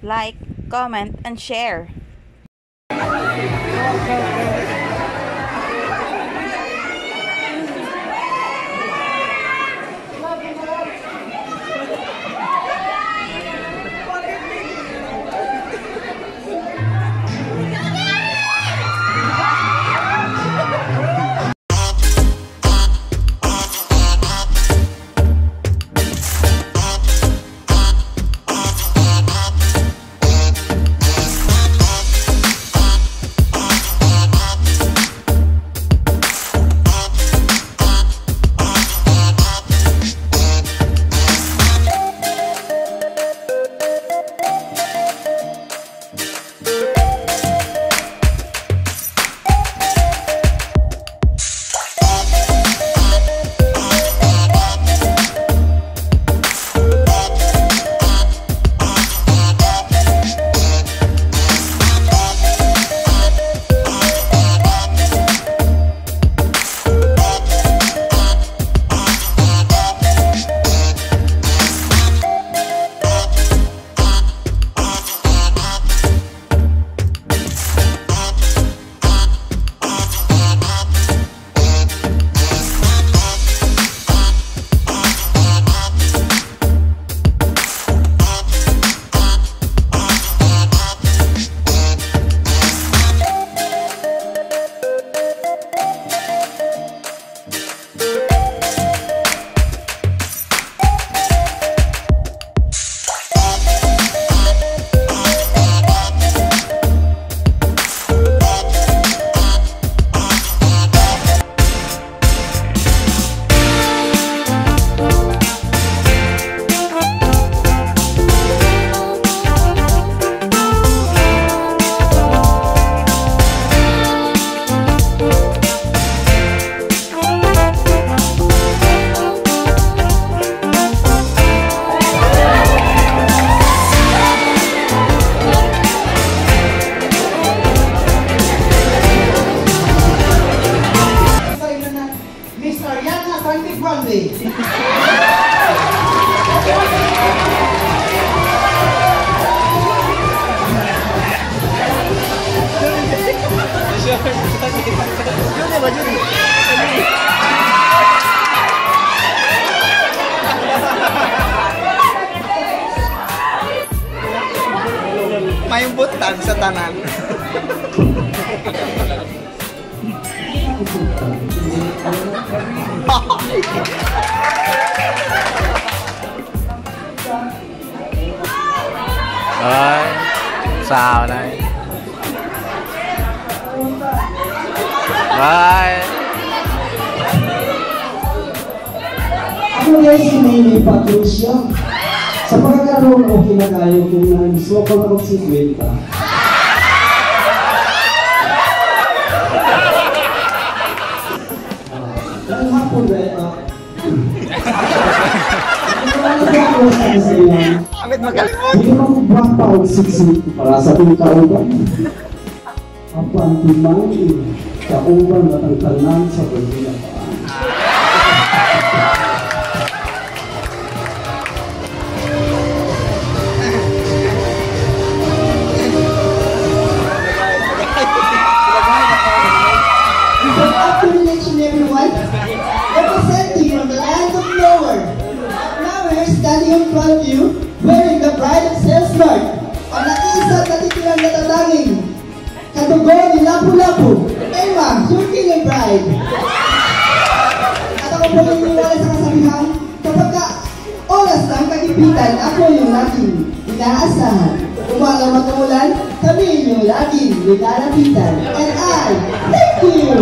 like, comment, and share. May butang sa tanan. Rồi, xào này. Rồi. Ako guys, si Mimi Patricia. Sa pagkakaroon o kinagayo kung gusto ko na magsikwenta. Ang hapon rin, Amit magalimot. hindi mo mag-black pa o siksik para sa tuwing kauban. Ang pantimang kauban at ang tanan sa pagkakapaan. Good afternoon, each and everyone. Representing from the land of nowhere. Now we're standing in front of you, wearing the bride of Salesmark. Ang naisa at natitirang natatanging katugo ni Lapu-Lapu, Emma, your king and bride. At ako po naniniwala sa kasabihan, kapag oras ng kagipitan, ako yung laging inaasahan. Umaga mag-umulan, kami yung laging nilalapitan. And I thank you!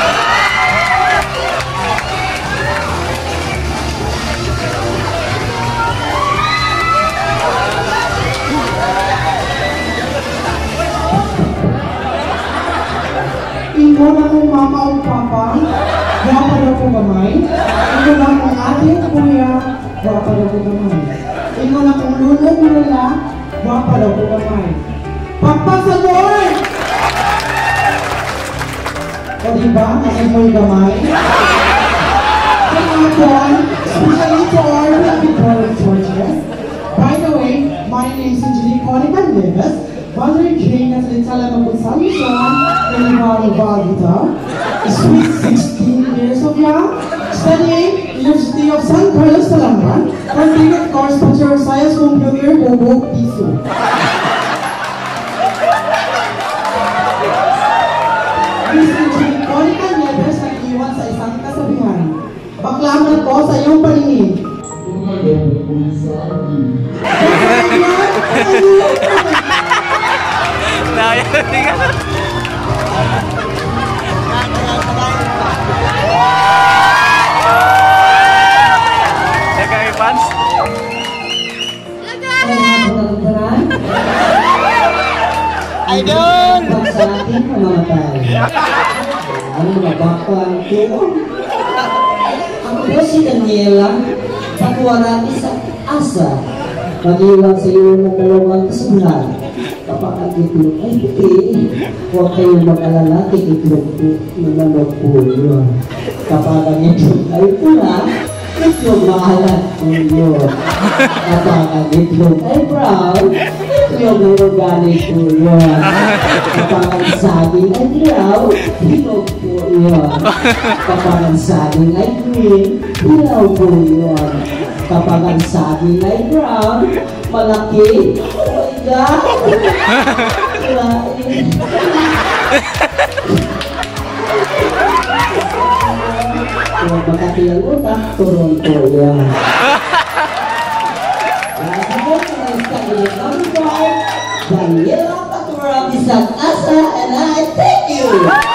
Ingon akong mama o papa, wapa daw ko gamay. Ingon akong ate o kuya, wapa daw ko gamay. Ingon akong lulong nila, wapa daw ko gamay. Pagpasador! O diba, kasi mo'y gamay? Pagpasador, especially to our happy brothers and sisters. By the way, my name is Angelique Conicalle. alam mo kung saan siya, Naniwara sweet 16 years of young, studying University of San Carlos, Talamban, continued course Bachelor of Science Computer, Bobog, Piso. Monica Nieves nag-iwan sa isang kasabihan. Baklaman ko sa iyong paningin. Idol! Pag sa akin mamamatay. Ano mabakpan ko? Ako po si Daniela, pakuwarati sa asa. Mag-iwan sa iyo ng dalawang kasunan. Kapag ang itlog ay puti, huwag kayong mag-alala, itlog po, manamot po yun. Kapag ang itlog ay pula, itlog maalat po yun. Kapag ang itlog ay brown, itlog ay organic po yun. Kapag ang saging ay brown, itlog po yun. Kapag ang saging ay green, ilaw po yun. Kapag ang saging ay brown, malaki, oh my God! Kung makati ang utak, Toronto yan. Daniela Patura Bisag Asa, and I thank you!